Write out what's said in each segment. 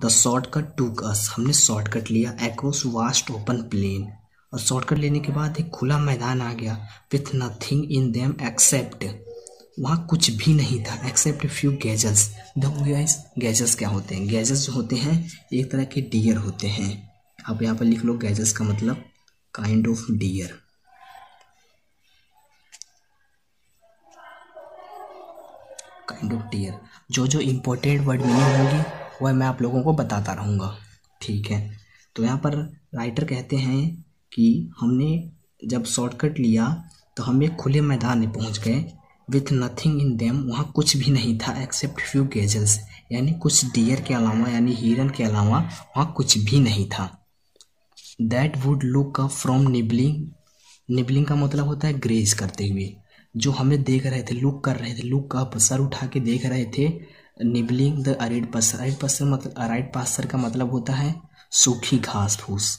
The shortcut टूक अस, हमने shortcut लिया अक्रॉस वास्ट ओपन प्लेन, और शॉर्टकट लेने के बाद एक खुला मैदान आ गया with nothing in them except, वहाँ कुछ भी नहीं था एक्सेप्ट फ्यू गैजल्स। देखो गाइस गैजल्स क्या होते हैं, गैजल्स जो होते हैं एक तरह के डियर होते हैं। आप यहाँ पर लिख लो गैजल्स का मतलब kind of deer. Kind of deer, जो जो इम्पोर्टेंट वर्ड मीनिंग होंगी वह मैं आप लोगों को बताता रहूँगा, ठीक है। तो यहाँ पर राइटर कहते हैं कि हमने जब शॉर्टकट लिया तो हम एक खुले मैदान में पहुँच गए विथ नथिंग इन देम, वहाँ कुछ भी नहीं था एक्सेप्ट फ्यू गैजल्स, यानी कुछ डियर के अलावा यानी हिरन के अलावा वहाँ कुछ भी नहीं था। That would look up from nibbling, nibbling का मतलब होता है ग्रेज करते हुए, जो हमें देख रहे थे, लुक कर रहे थे, लुक अप सर उठा के देख रहे थे। Nibbling the arid pasture, arid pasture मतलब अराइड पास्चर का मतलब होता है सूखी घास फूस।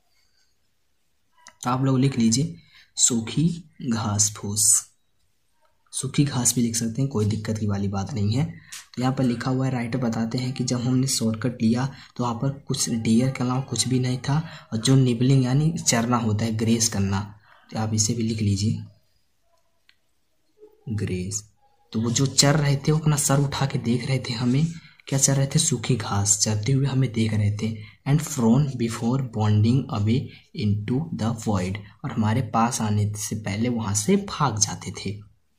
आप लोग लिख लीजिए सूखी घास फूस, सूखी घास भी लिख सकते हैं, कोई दिक्कत की वाली बात नहीं है। तो यहाँ पर लिखा हुआ है, राइटर बताते हैं कि जब हमने शॉर्टकट लिया तो वहाँ पर कुछ डियर के अलावा कुछ भी नहीं था, और जो निबलिंग यानी चरना होता है, ग्रेस करना, तो आप इसे भी लिख लीजिए ग्रेस। तो वो जो चर रहे थे वो अपना सर उठा के देख रहे थे, हमें क्या चर रहे थे, सूखी घास चरते हुए हमें देख रहे थे। And frown before bounding away into the void, और हमारे पास आने से पहले वहाँ से भाग जाते थे।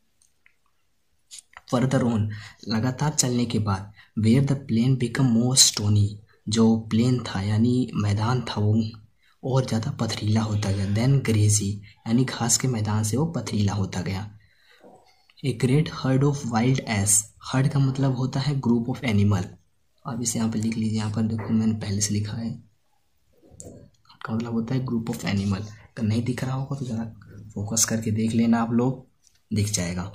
फर्दर ऑन, लगातार चलने के बाद, where the plain become more stony, जो प्लेन था यानी मैदान था वो और ज़्यादा पथरीला होता गया। देन ग्रेजी, यानी घास के मैदान से वो पथरीला होता गया। A great herd of wild ass, herd का मतलब होता है ग्रुप ऑफ एनिमल, आप इसे यहाँ पर लिख लीजिए, यहाँ पर देखो मैंने पहले से लिखा है, का मतलब होता है ग्रुप ऑफ एनिमल। अगर नहीं दिख रहा होगा तो ज़रा फोकस करके देख लेना आप लोग, दिख जाएगा।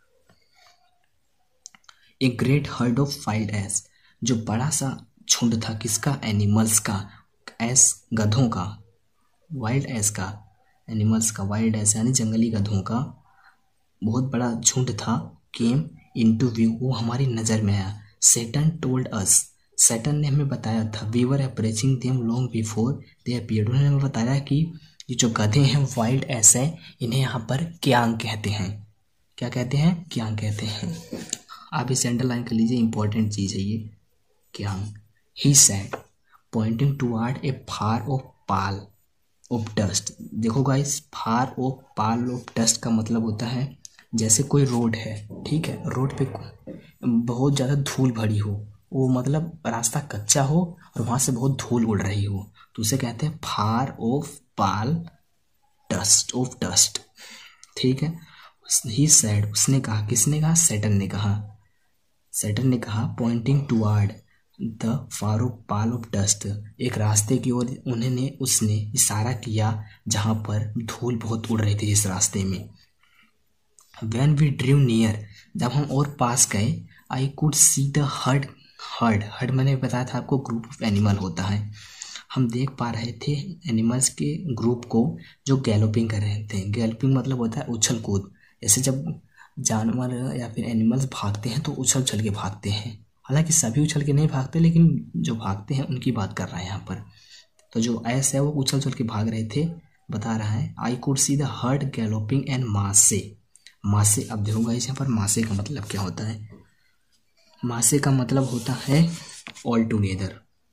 A great herd of wild ass, जो बड़ा सा झुंड था किसका, एनिमल्स का, एस गधों का, वाइल्ड एस का, एनिमल्स का, वाइल्ड एस यानी जंगली गधों का बहुत बड़ा झुंड था। केम इनटू व्यू, वो हमारी नज़र में आया। सैटर्न टोल्ड अस, सैटर्न ने हमें बताया था, we were approaching them long before they appeared, उन्होंने हमें बताया कि ये जो गधे हैं वाइल्ड एस है, इन्हें यहाँ पर क्यांग कहते हैं। क्या कहते हैं, क्यांग कहते हैं। आप इसे अंडरलाइन कर लीजिए, इंपॉर्टेंट चीज़ है ये, kiang. He said pointing toward a far off pall of dust, देखो guys far off pall of dust का मतलब होता है जैसे कोई रोड है, ठीक है, रोड पे बहुत ज़्यादा धूल भरी हो, वो मतलब रास्ता कच्चा हो और वहाँ से बहुत धूल उड़ रही हो, तो उसे कहते हैं far off pall dust, off dust, ठीक है। ही सेड, उसने कहा, किसने कहा, सैटर्न ने कहा, सैटर्न ने कहा pointing toward the far off pall of dust, एक रास्ते की ओर उन्होंने, उसने इशारा किया जहाँ पर धूल बहुत उड़ रही थी जिस रास्ते में। When we drew near, जब हम और पास गए, I could see the herd, herd मैंने बताया था आपको ग्रुप ऑफ एनिमल होता है, हम देख पा रहे थे एनिमल्स के ग्रुप को जो गैलोपिंग कर रहे थे। गैलोपिंग मतलब होता है उछल कूद, जैसे जब जानवर या फिर एनिमल्स भागते हैं तो उछल उछल के भागते हैं, हालांकि सभी उछल के नहीं भागते लेकिन जो भागते हैं उनकी बात कर रहे हैं यहाँ पर। तो जो ऐस है वो उछल उछल के भाग रहे थे, बता रहा है I could see the herd galloping and masse, masse, अब देखोगा इस यहाँ पर मासे का मतलब क्या होता है, मासे का मतलब होता है ऑल टुगेदर,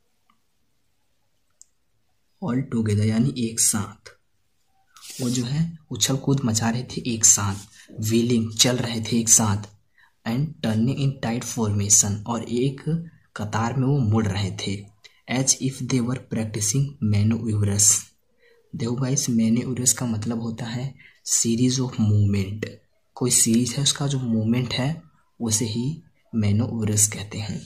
ऑल टुगेदर यानी एक साथ, वो जो है उछल कूद मचा रहे थे एक साथ, व्हीलिंग चल रहे थे एक साथ, and turning in tight formation, और एक कतार में वो मुड़ रहे थे, as if they were practicing manoeuvres. देखो गाइस मैनोव्रस का मतलब होता है सीरीज ऑफ मूवमेंट, कोई सीरीज है उसका जो मूवमेंट है उसे ही मैनोव्रस कहते हैं।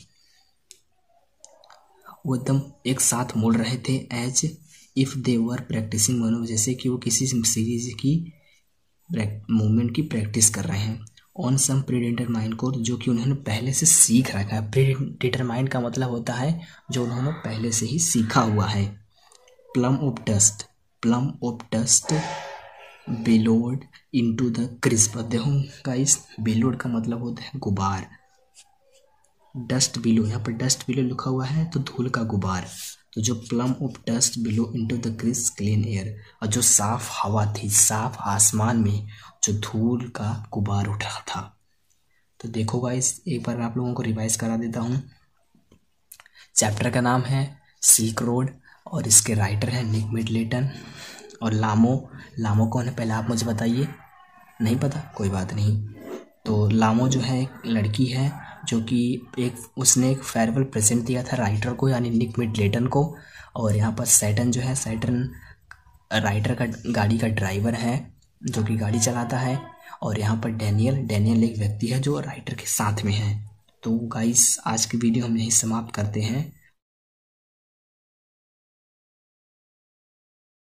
वो एकदम एक साथ मुड़ रहे थे, as if they were practicing मैनो, जैसे कि वो किसी सीरीज की मूवमेंट की प्रैक्टिस कर रहे हैं। ऑन सम प्रीडिटरमाइंड कोर्स, जो कि उन्होंने पहले से सीख रखा है। प्रीडिटरमाइंड का मतलब होता है जो उन्होंने पहले से ही सीखा हुआ है। Plume of dust, plume of dust billowed into the crisp, देखो गाइस बिलोड का मतलब होता है गुबार, डस्ट बिलो, यहाँ पर डस्ट बिलो लिखा हुआ है तो धूल का गुबार, तो जो plume of dust billow into the crisp clean air, और जो साफ हवा थी, साफ आसमान में जो धूल का गुबार उठ रहा था। तो देखो गाइस, एक बार आप लोगों को रिवाइज करा देता हूँ। चैप्टर का नाम है सिल्क रोड और इसके राइटर हैं निक मिडलेटन। और लामो कौन है पहले आप मुझे बताइए। नहीं पता, कोई बात नहीं। तो लामो जो है एक लड़की है जो कि उसने एक फेयरवेल प्रेजेंट दिया था राइटर को, यानी निक मिडलेटन को। और यहाँ पर सैटर्न जो है, सैटर्न राइटर का गाड़ी का ड्राइवर है जो कि गाड़ी चलाता है। और यहाँ पर डेनियल एक व्यक्ति है जो राइटर के साथ में है। तो गाइस, आज की वीडियो हम यहीं समाप्त करते हैं।